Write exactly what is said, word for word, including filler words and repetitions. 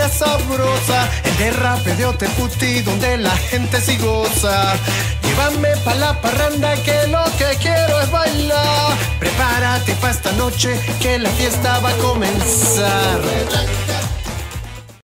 baila sabrosa, el derrape de Oteputi donde la gente sí goza. Llévame pa' la parranda que lo que quiero es bailar. Prepárate pa' esta noche que la fiesta va a comenzar.